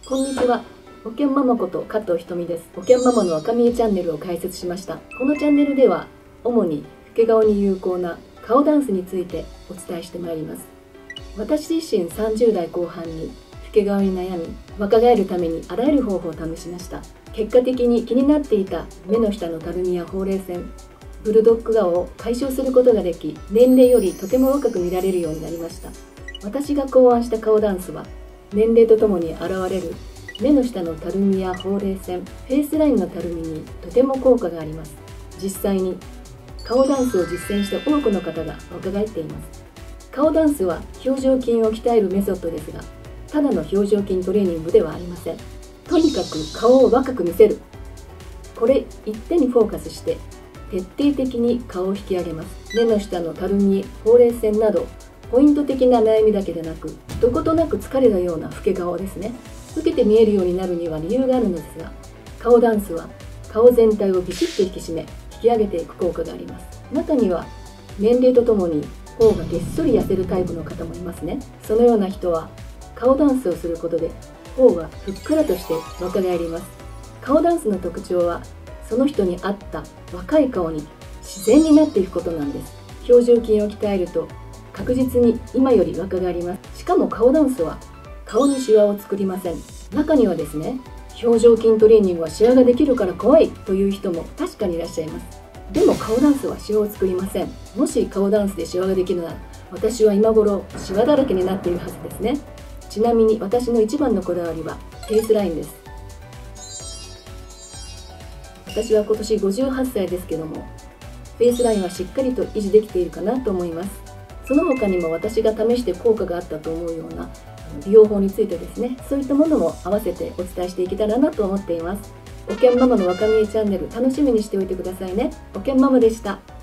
こんにちは。保険ママこと加藤ひとみです。保険ママの若見えチャンネルを開設しました。このチャンネルでは主に老け顔に有効な顔ダンスについてお伝えしてまいります。私自身30代後半に老け顔に悩み、若返るためにあらゆる方法を試しました。結果的に気になっていた目の下のたるみやほうれい線、ブルドッグ顔を解消することができ、年齢よりとても若く見られるようになりました。私が考案した顔ダンスは年齢とともに現れる目の下のたるみやほうれい線、フェイスラインのたるみにとても効果があります。実際に顔ダンスを実践した多くの方が若返っています。顔ダンスは表情筋を鍛えるメソッドですが、ただの表情筋トレーニングではありません。とにかく顔を若く見せる、これ一点にフォーカスして徹底的に顔を引き上げます。目の下のたるみ、ほうれい線などポイント的な悩みだけでなく、どことなく疲れたような老け顔ですね、老けて見えるようになるには理由があるのですが、顔ダンスは顔全体をビシッと引き締め引き上げていく効果があります。中には年齢とともに頬がげっそり痩せるタイプの方もいますね。そのような人は顔ダンスをすることで頬がふっくらとして若返ります。顔ダンスの特徴はその人に合った若い顔に自然になっていくことなんです。表情筋を鍛えると確実に今より若返ります。しかも顔ダンスは顔にシワを作りません。中にはですね、表情筋トレーニングはシワができるから怖いという人も確かにいらっしゃいます。でも顔ダンスはシワを作りません。もし顔ダンスでシワができるなら、私は今頃シワだらけになっているはずですね。ちなみに私の一番のこだわりはフェイスラインです。私は今年58歳ですけども、フェイスラインはしっかりと維持できているかなと思います。その他にも私が試して効果があったと思うような美容法についてですね、そういったものも合わせてお伝えしていけたらなと思っています。保険ママの若見えチャンネル、楽しみにしておいてくださいね。保険ママでした。